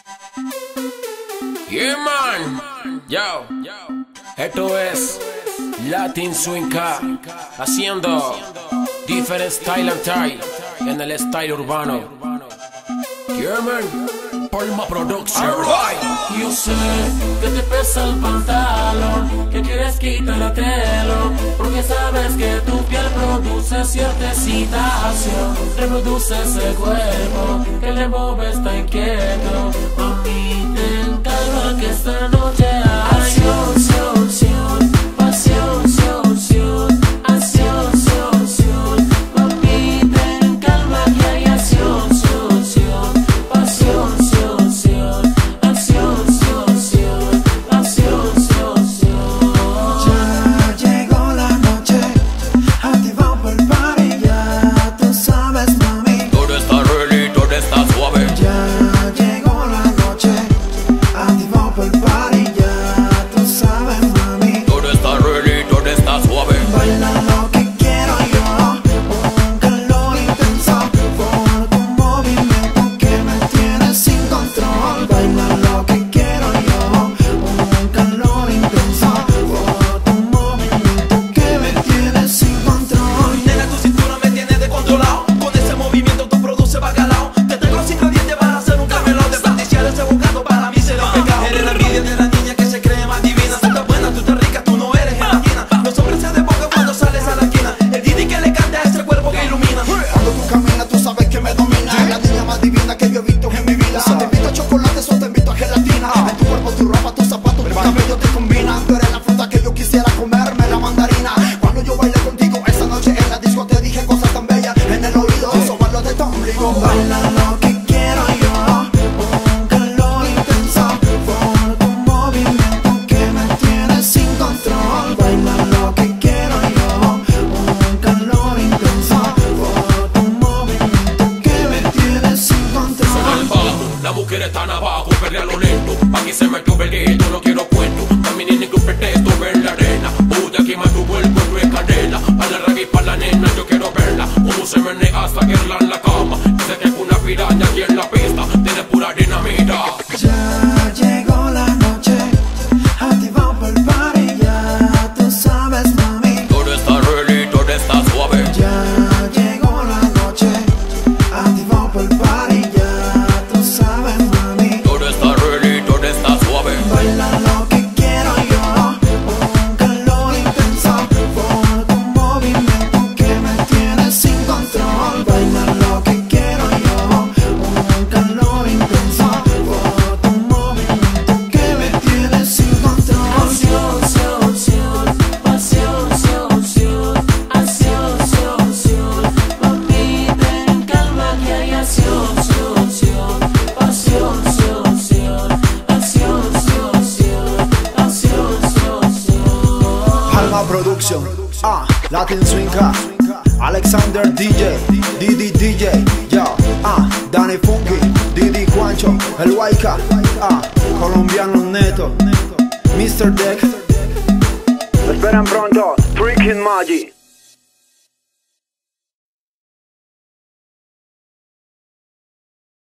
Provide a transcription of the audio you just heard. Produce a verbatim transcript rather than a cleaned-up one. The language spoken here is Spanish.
Yeah, man. Yo, esto es Latin Swing K, haciendo different style and tie en el style urbano. Yeah, man. Palma Production. Right. Yo sé que te pesa el pantalón, que quieres quitártelo, porque sabes que tu piel produce cierta excitación. Reproduce ese cuerpo que le mueve, está inquieto. Mami, ten calma que esta noche hay acción, acción, acción, pasión, acción, acción, acción, acción, acción. Mami, ten calma que hay acción, acción, acción, pasión, acción, acción, acción, acción, acción, acción, acción. Ya llegó la noche, activamos el party, ya tú sabes, mami. Todo está ready, todo está suave. Ya llegó la noche, activamos el party, ya tú sabes, mami. Todo está ready, todo está suave. Baila lo que quiero yo, un calor intenso por tu movimiento que me tiene sin control. Baila lo que quiero yo, un calor intenso por tu movimiento que me tiene sin control. Nena, tu cintura me tiene descontrolado. Con ese movimiento tú produces bacalao. Te tengo los ingredientes para hacer un camelón. Desperdiciar ese bocado para mí será un pecado. Eres la envidia de la niña que se cree más divina. Tú estás buena, tú estás rica, tú no eres gelatina. Los hombres se desbocan cuando sales a la esquina. El Didi que le canta a ese cuerpo que ilumina. Cuando tú caminas, tú sabes que me domina. Es la niña más divina que yo he visto en mi vida. So te invito a chocolate, so te invito a gelatina. En tu cuerpo, tu ropa, tus zapatos, tu cabello te combinan. Tú eres la fruta que yo quisiera comerme, la mandarina. Cuando yo bailé contigo esa noche en la disco, te dije cosas tan bellas en el oído. Sobarlo de tu ombligo. Baila lo que quiero yo, un calor intenso por tu movimiento que me tiene sin control. Baila lo que quiero yo, un calor intenso por tu movimiento que me tiene sin control. La mujer está abajo, perrea lo lento. Aquí se metió un velito, no quiero cuento. También en ningún pretexto ver la arena. Pude quemar tu cuerpo, tu es cadena. A la reggae y pa' la nena, yo quiero verla. Cómo se menea hasta guerla en la cama. Dice que es una piraña aquí en la pista. Tiene pura dinamita. Ya llegó la noche, activamos el party, ya tú sabes, mami. Todo está ready, todo está suave. Ya llegó la noche, activamos el party, ya tú sabes, mami. Todo está ready, todo está suave. Baila lo que quiero yo, un calor intenso por tu movimiento que me tiene sin control. Baila lo que quiero yo, un calor intenso por tu movimiento que me tiene sin control. Acción, acción, acción, pasión, acción, acción, acción, acción, acción. Mami, ten calma que hay acción, acción, acción, pasión, acción, acción, acción, acción, acción, acción, acción. Palma Production, ah, Latin Swing K, Alexander D J, Didi D J, yo, ah, Danny Funky, Didi Juancho, el Waika, ah, colombiano neto, mister Deck. Esperan pronto, Freaking Magic.